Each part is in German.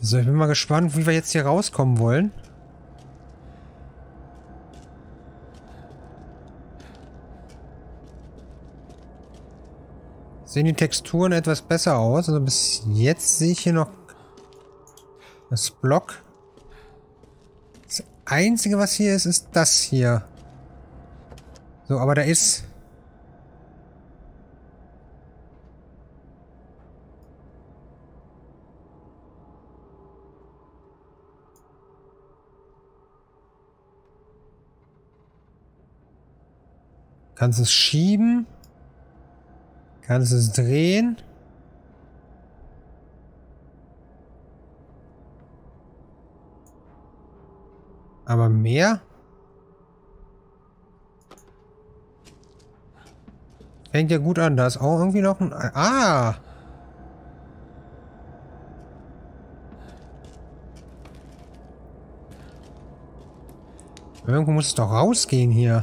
So, ich bin mal gespannt, wie wir jetzt hier rauskommen wollen. Sehen die Texturen etwas besser aus. Also bis jetzt sehe ich hier noch das Block. Das Einzige, was hier ist, ist das hier. So, aber da ist... Kannst es schieben? Kannst es drehen? Aber mehr? Fängt ja gut an. Da ist auch irgendwie noch ein... Ah! Irgendwo muss es doch rausgehen hier.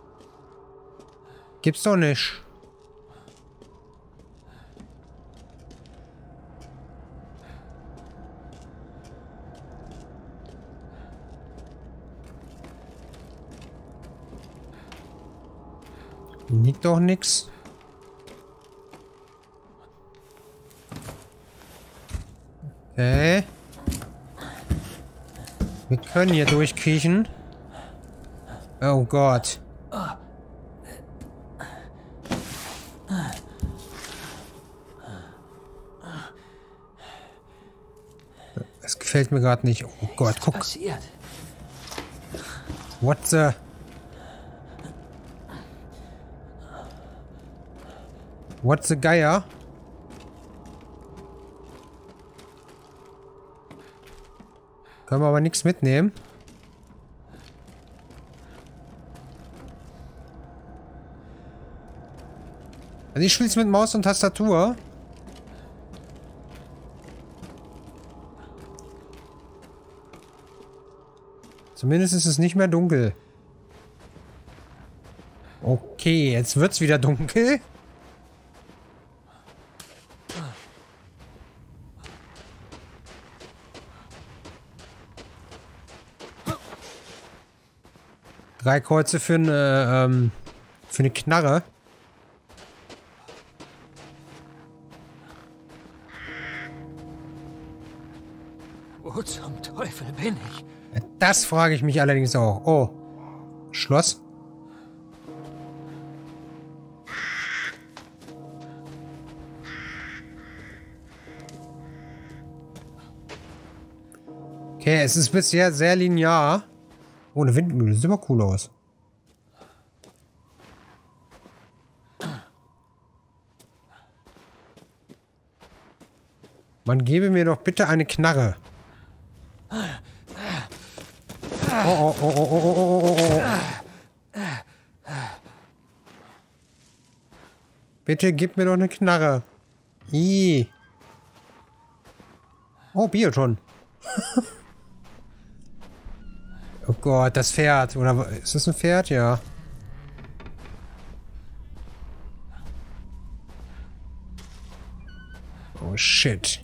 Gibt's doch nicht. Liegt doch nix. Okay. Wir können hier durchkriechen. Oh Gott. Das gefällt mir gerade nicht. Oh Gott, guck. Was ist passiert? What the... What the Geier? Können wir aber nichts mitnehmen. Also ich spiele es mit Maus und Tastatur. Zumindest ist es nicht mehr dunkel. Okay, jetzt wird's wieder dunkel. Drei Kreuze für eine Knarre. Wo zum Teufel bin ich? Das frage ich mich allerdings auch. Oh. Schloss. Okay, es ist bisher sehr linear. Oh, eine Windmühle. Sieht immer cool aus. Man gebe mir doch bitte eine Knarre. Oh, oh, oh, oh, oh, oh, oh, oh. Bitte gib mir doch eine Knarre. Ih. Oh, Bioton. Oh Gott, das Pferd. Oder ist das ein Pferd? Ja. Oh shit.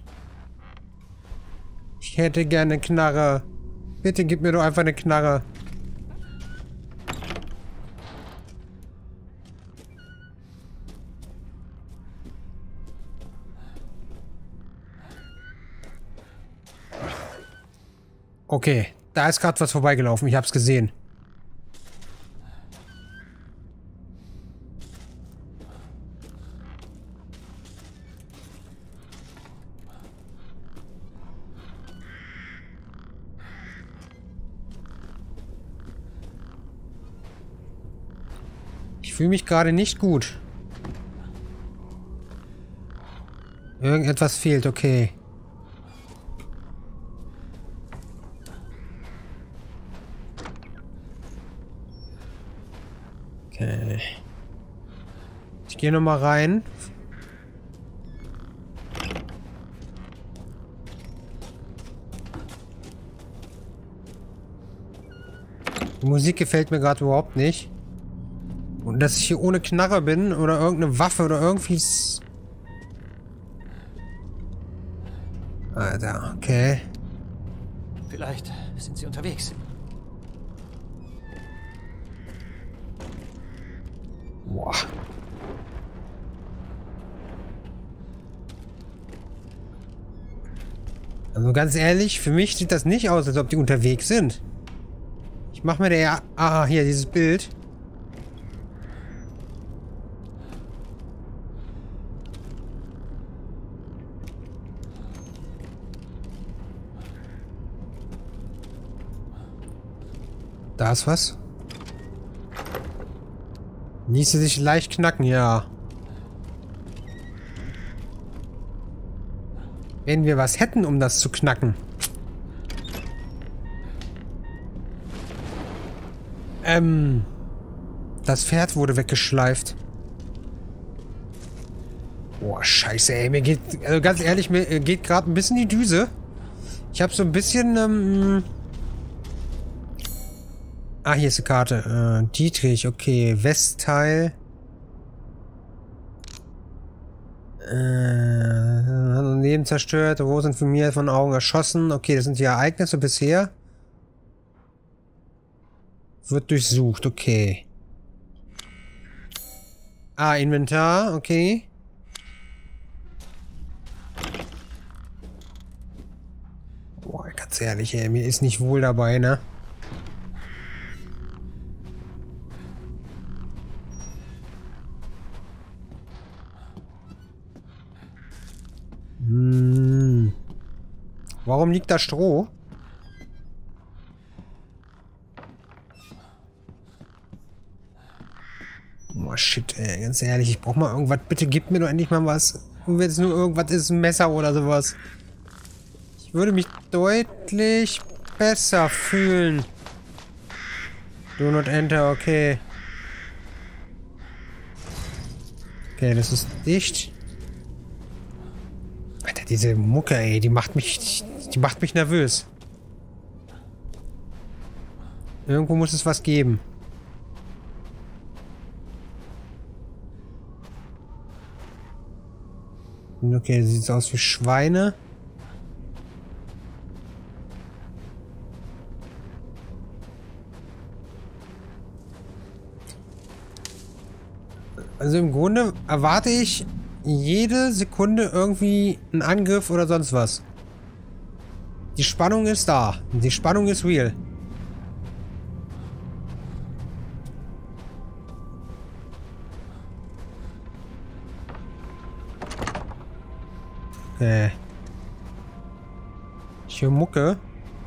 Ich hätte gerne eine Knarre. Bitte gib mir doch einfach eine Knarre. Okay, da ist gerade was vorbeigelaufen. Ich hab's gesehen. Ich fühle mich gerade nicht gut. Irgendetwas fehlt, okay. Okay. Ich gehe nochmal rein. Die Musik gefällt mir gerade überhaupt nicht. Und dass ich hier ohne Knarre bin oder irgendeine Waffe oder irgendwie... Alter, okay. Vielleicht sind sie unterwegs. Boah. Also ganz ehrlich, für mich sieht das nicht aus, als ob die unterwegs sind. Ich mache mir da ja... Ah, hier, dieses Bild. Da ist was. Ließe sich leicht knacken, ja. Wenn wir was hätten, um das zu knacken. Das Pferd wurde weggeschleift. Boah, scheiße, ey. Mir geht, also ganz ehrlich, mir geht gerade ein bisschen die Düse. Ich habe so ein bisschen, Ah, hier ist eine Karte. Dietrich, okay. Westteil. Leben zerstört. Rosen von mir von Augen erschossen. Okay, das sind die Ereignisse bisher. Wird durchsucht, okay. Ah, Inventar, okay. Boah, ganz ehrlich, ey, mir ist nicht wohl dabei, ne? Warum liegt da Stroh? Oh shit, ey, ganz ehrlich, ich brauch mal irgendwas. Bitte gib mir doch endlich mal was. Und wenn es nur irgendwas ist, ein Messer oder sowas. Ich würde mich deutlich besser fühlen. Do not enter, okay. Okay, das ist dicht. Alter, diese Mucke, ey, die macht mich nervös. Irgendwo muss es was geben. Okay, sieht aus wie Schweine. Also im Grunde erwarte ich jede Sekunde irgendwie einen Angriff oder sonst was. Die Spannung ist da. Die Spannung ist real. Okay. Ich höre Mucke.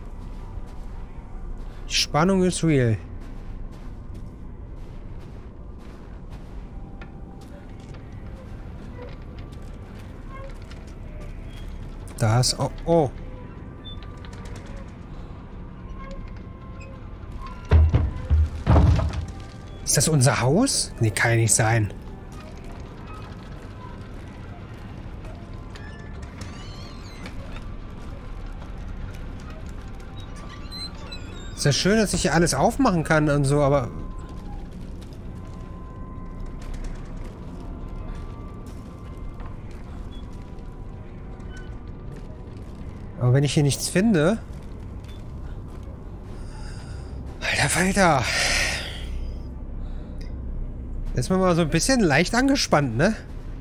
Die Spannung ist real. Da ist... Oh, oh. Ist das unser Haus? Nee, kann ja nicht sein. Ist ja schön, dass ich hier alles aufmachen kann und so, aber... Aber wenn ich hier nichts finde... Alter Falter. Jetzt ist man mal so ein bisschen leicht angespannt, ne?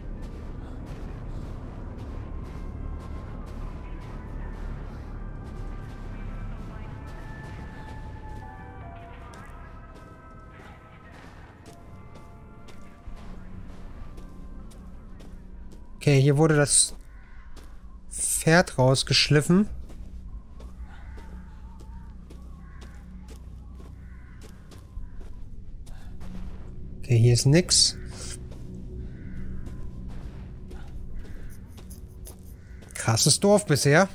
Okay, hier wurde das Pferd rausgeschliffen. Okay, hier ist nix. Krasses Dorf bisher.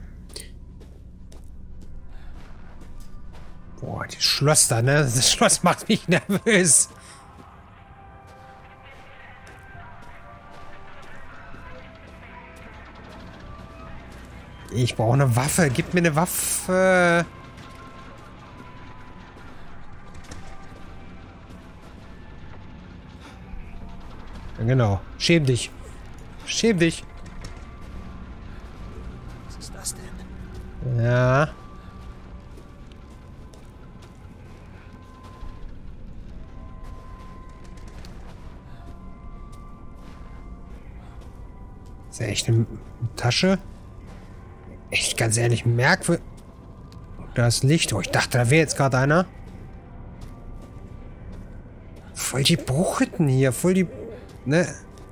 Boah, das Schloss da, ne? Das Schloss macht mich nervös. Ich brauche eine Waffe. Gib mir eine Waffe. Ja, genau. Schäm dich. Schäm dich. Was ist das denn? Ja. Ist ja echt eine Tasche. Echt, ganz ehrlich, merkwürdig. Da ist Licht. Oh, ich dachte, da wäre jetzt gerade einer. Voll die Bruchhütten hier. Voll die... Ne?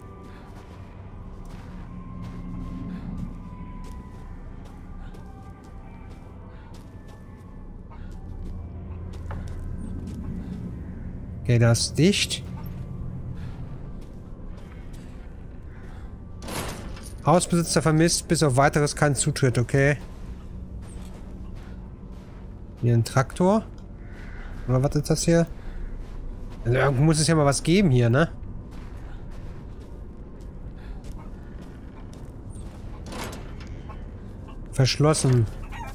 Okay, das ist dicht. Hausbesitzer vermisst, bis auf weiteres kein Zutritt, okay. Hier ein Traktor. Oder was ist das hier? Also irgendwo muss es ja mal was geben hier, ne? Verschlossen.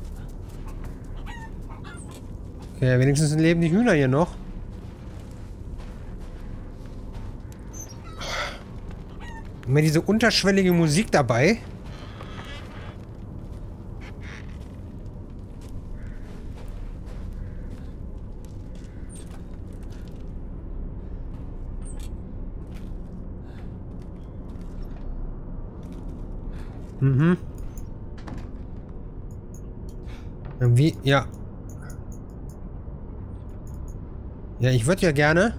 Okay, wenigstens leben die Hühner hier noch. Immer diese unterschwellige Musik dabei. Mhm. Irgendwie, ja. Ja, ich würde ja gerne.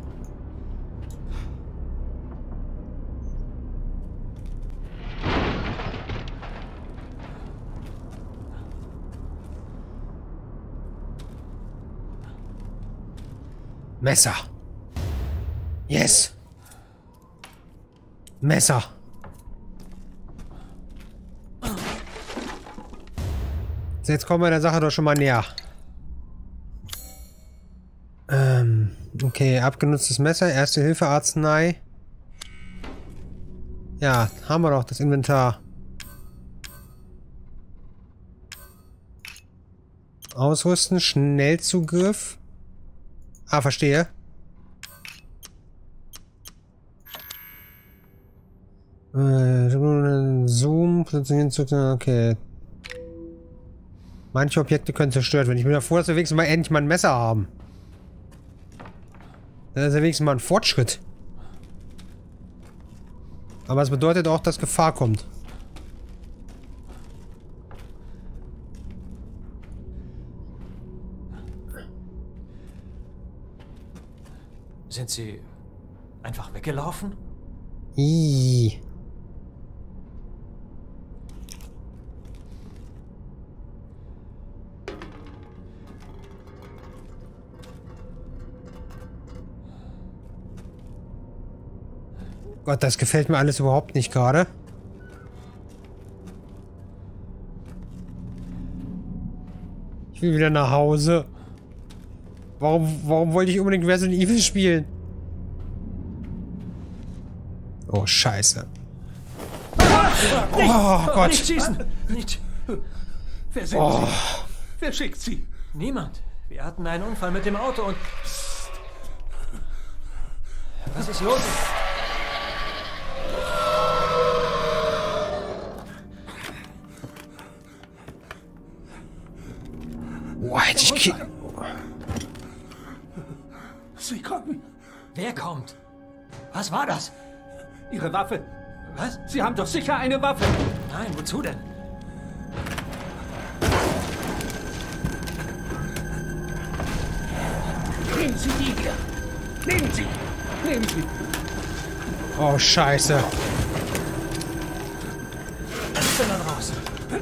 Messer. Yes. Messer. So, jetzt kommen wir der Sache doch schon mal näher. Okay, abgenutztes Messer, Erste Hilfe, Arznei. Ja, haben wir doch das Inventar. Ausrüsten, Schnellzugriff. Ah, verstehe. Zoom, okay. Manche Objekte können zerstört werden. Ich bin ja froh, dass wir wenigstens mal endlich mal ein Messer haben. Das ist ja wenigstens mal ein Fortschritt. Aber es bedeutet auch, dass Gefahr kommt. Sind Sie einfach weggelaufen? Ih. Gott, das gefällt mir alles überhaupt nicht gerade. Ich will wieder nach Hause. Warum wollte ich unbedingt Resident Evil spielen? Oh, Scheiße. Oh Gott. Nicht schießen! Nicht! Wer sind Sie? Wer schickt Sie? Niemand. Wir hatten einen Unfall mit dem Auto und... Psst. Was ist los? Oh, hätte ich... Sie kommen. Wer kommt? Was war das? Ihre Waffe. Was? Sie haben doch sicher eine Waffe. Nein, wozu denn? Nehmen Sie die hier. Nehmen Sie. Nehmen Sie. Oh, Scheiße. Ich bin dann raus.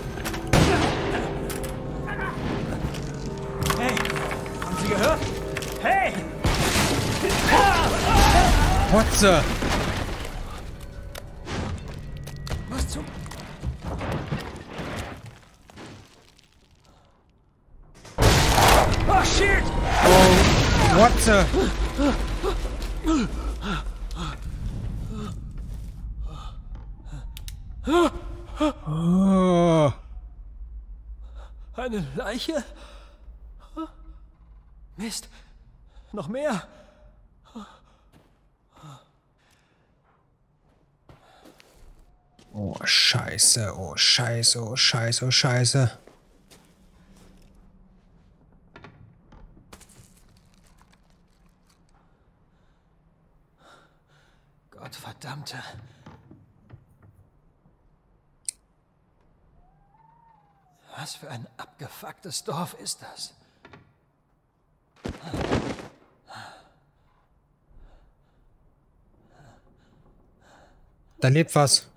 Hey, haben Sie gehört? Hey! Hotze. Was zum... Oh, shit! Oh, Hotze. Oh. Eine Leiche? Mist. Noch mehr? Oh, Scheiße. Oh, Scheiße. Oh, Scheiße. Oh, Scheiße. Gottverdammte. Was für ein abgefucktes Dorf ist das? Da lebt was.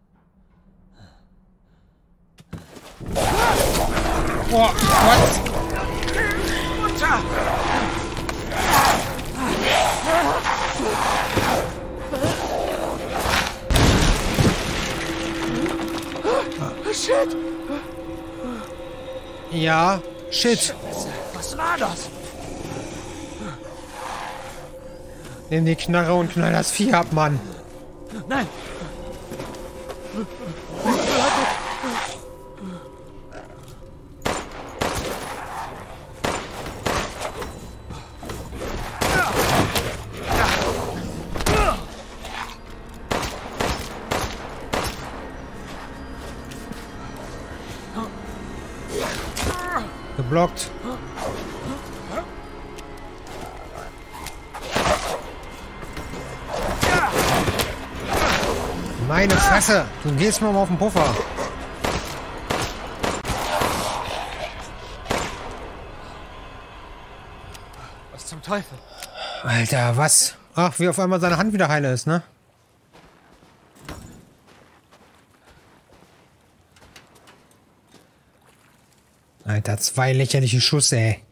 Oh, was? Mutter! Shit! Ja, shit. Scheiße, was war das? Nimm die Knarre und knall das Vieh ab, Mann. Nein! Geblockt. Meine Fresse! Du gehst mal auf den Puffer. Was zum Teufel? Alter, was? Ach, wie auf einmal seine Hand wieder heile ist, ne? Alter, 2 lächerliche Schüsse, ey.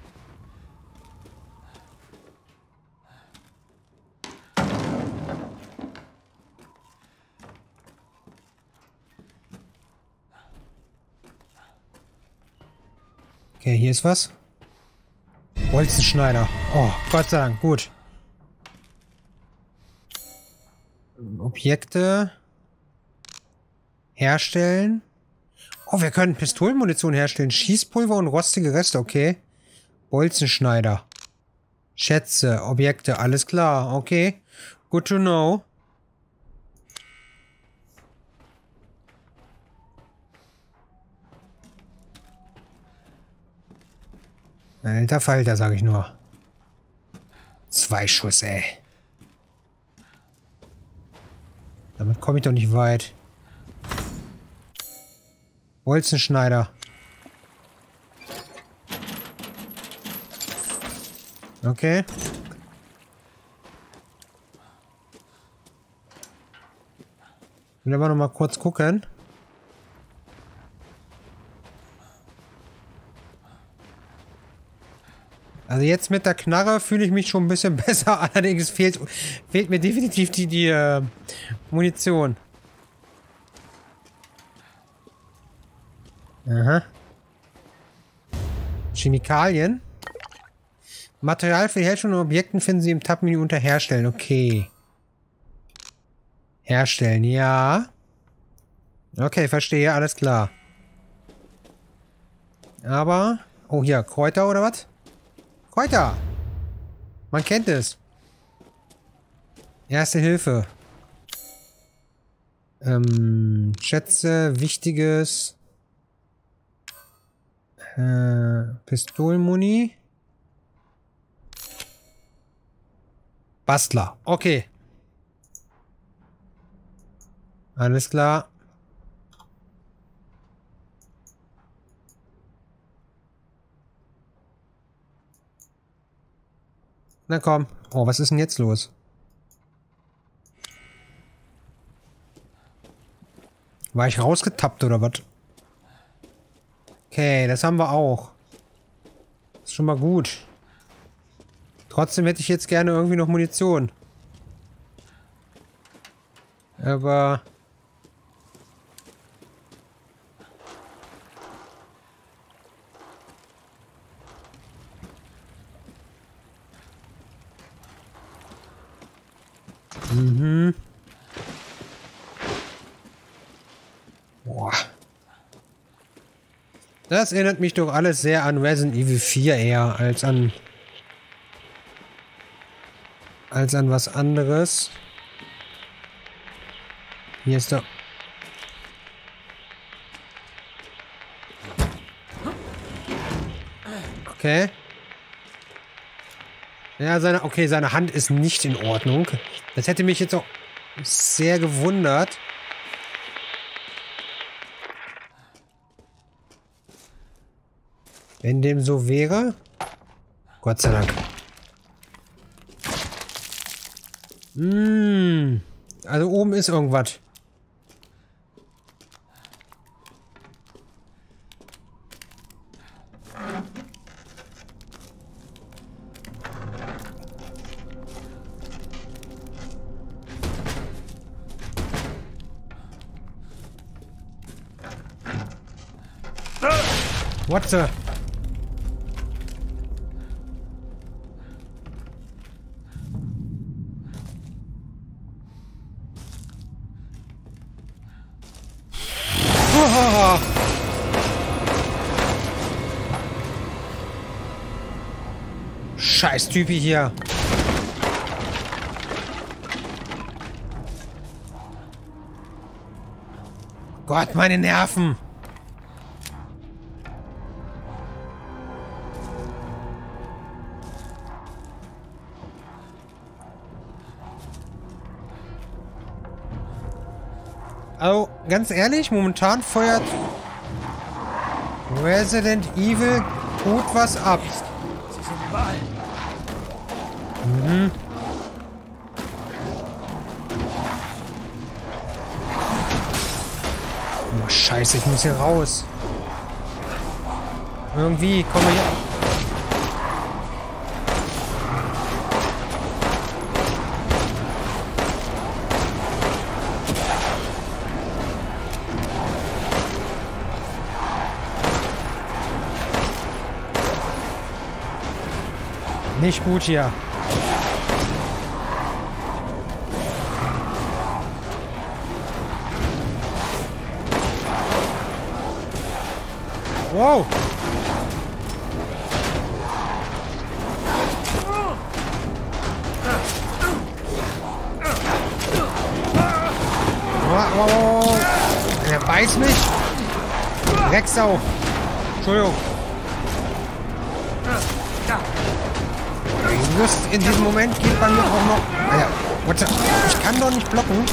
Okay, hier ist was. Bolzenschneider. Oh, Gott sei Dank, gut. Objekte. Herstellen. Oh, wir können Pistolenmunition herstellen. Schießpulver und rostige Reste, okay. Bolzenschneider. Schätze, Objekte, alles klar, okay. Good to know. Alter Falter, sag ich nur. 2 Schuss, ey. Damit komme ich doch nicht weit. Bolzenschneider. Okay. Ich will aber noch mal kurz gucken. Also jetzt mit der Knarre fühle ich mich schon ein bisschen besser. Allerdings fehlt mir definitiv die Munition. Aha. Chemikalien. Material für die Herstellung von Objekten finden Sie im Tab-Menü unter Herstellen. Okay. Herstellen, ja. Okay, verstehe, alles klar. Aber... Oh, hier, Kräuter oder was? Kräuter! Man kennt es. Erste Hilfe. Schätze, Wichtiges. Pistolenmuni. Bastler. Okay. Alles klar. Na komm. Oh, was ist denn jetzt los? War ich rausgetappt oder was? Okay, das haben wir auch. Ist schon mal gut. Trotzdem hätte ich jetzt gerne irgendwie noch Munition. Aber... Mhm. Boah. Das erinnert mich doch alles sehr an Resident Evil 4 eher als an was anderes. Hier ist doch... Okay. Ja, seine Hand ist nicht in Ordnung. Das hätte mich jetzt auch sehr gewundert. Wenn dem so wäre. Gott sei Dank. Also oben ist irgendwas. What the? Oh. Scheiß Typi hier. Gott, meine Nerven. Also, ganz ehrlich, momentan feuert Resident Evil gut was ab. Sie sind überall. Oh, Scheiße, ich muss hier raus. Irgendwie komme ich... Nicht gut hier. Wow. Wow. Er beißt mich. Drecksau. Entschuldigung. Just in diesem Moment geht bei mir auch noch... Alter, what the... Ich kann doch nicht blocken.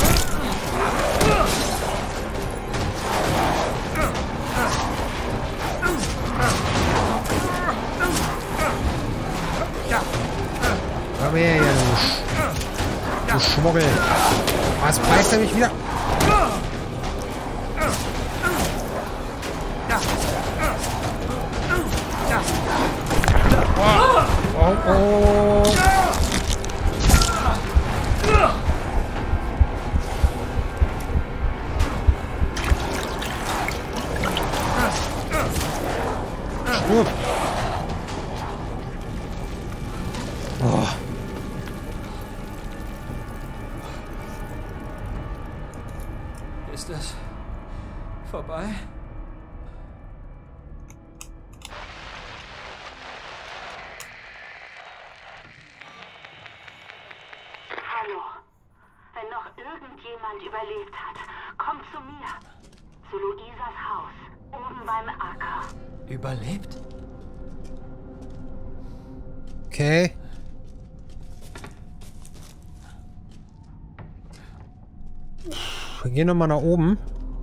Komm her, du Schmuggel. Was beißt er mich wieder? Oh, oh. Stirb. Oh. Ist das vorbei? Hallo. Wenn noch irgendjemand überlebt hat, kommt zu mir. Zu Luisas Haus. Oben beim Acker. Überlebt? Okay. Wir gehen nochmal nach oben.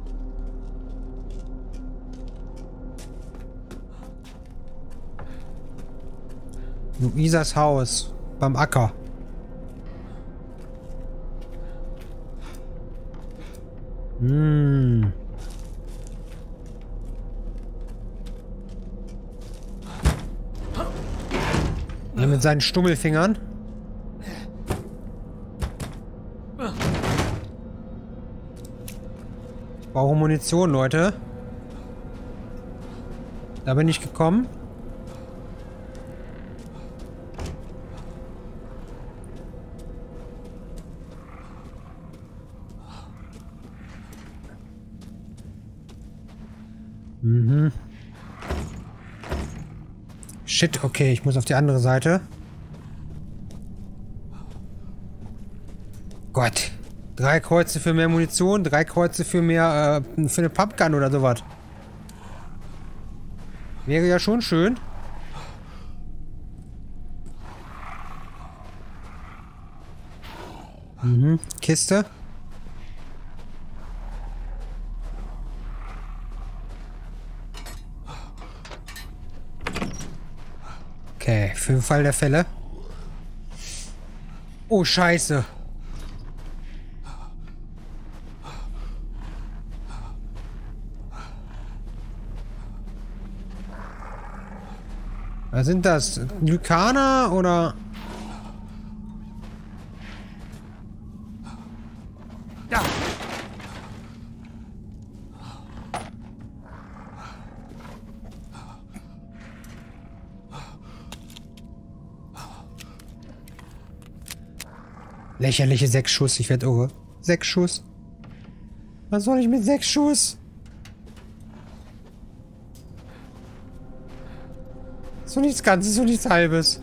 Luisas Haus. Beim Acker. Ja, mit seinen Stummelfingern. Ich brauche Munition, Leute. Da bin ich gekommen. Shit, okay, ich muss auf die andere Seite. Gott. 3 Kreuze für mehr Munition, 3 Kreuze für mehr, für eine Pumpgun oder sowas. Wäre ja schon schön. Kiste. Okay, für den Fall der Fälle. Oh, Scheiße. Was sind das? Lykaner oder? Da! Lächerliche 6 Schuss, ich werde irre. 6 Schuss. Was soll ich mit 6 Schuss? So nichts Ganzes, so nichts Halbes.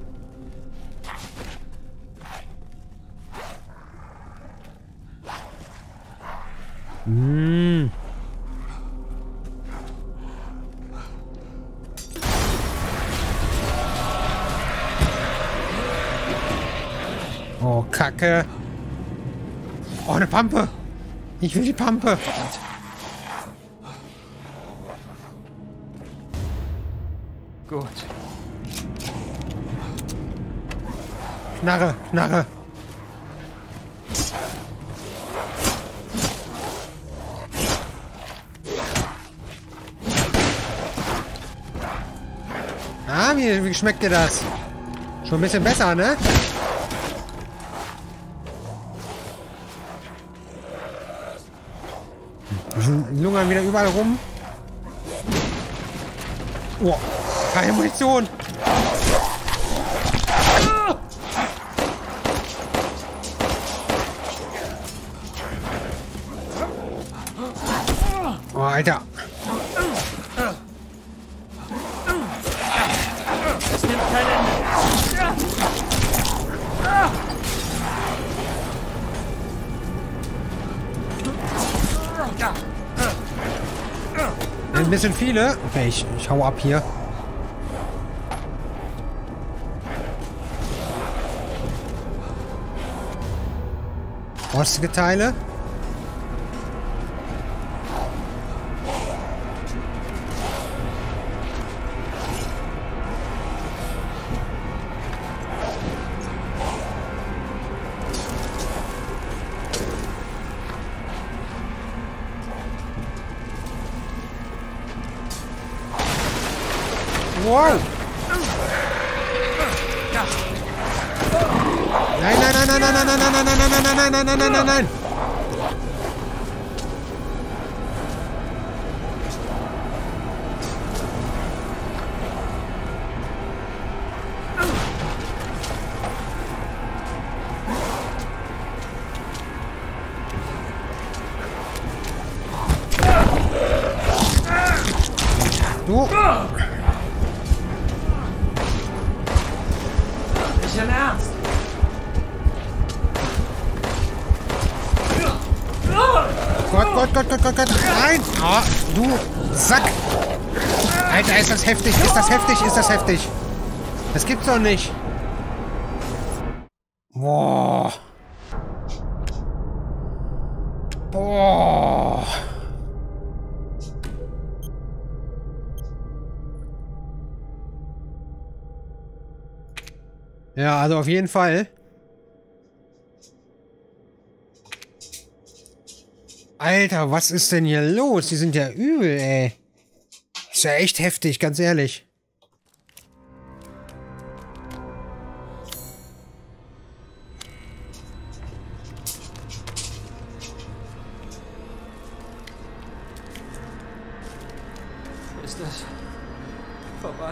Oh, Kacke. Oh, eine Pampe. Ich will die Pampe. Gut. Knarre, Knarre. Ah, wie schmeckt dir das? Schon ein bisschen besser, ne? Die lungern wieder überall rum. Oh, keine Munition. Oh, Alter. Es nimmt kein Ende. Ein bisschen viele. Okay, ich hau ab hier. Rostige Teile. Wow! Nein, nein, nein, nein, nein, nein, nein, nein, nein, nein, nein, nein, nein, nein, nein, nein. Du! Nicht im Ernst. Gott. Nein! Oh, du Sack! Alter, ist das heftig? Ist das heftig? Ist das heftig? Das gibt's doch nicht. Boah. Boah. Ja, also auf jeden Fall. Alter, was ist denn hier los? Die sind ja übel, ey. Ist ja echt heftig, ganz ehrlich. Ist das vorbei?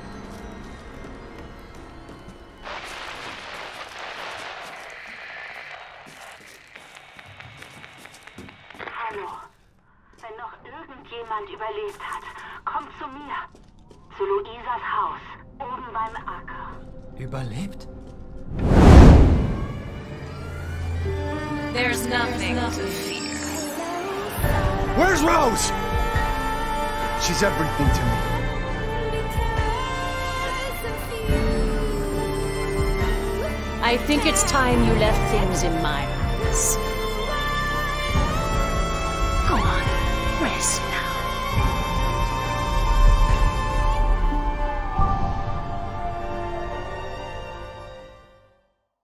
Hallo. Wenn noch irgendjemand überlebt hat, kommt zu mir. Zu Luisas Haus, oben beim Acker. Überlebt? There's nothing to fear. Where's Rose? She's everything to me. I think it's time you left things in my hands.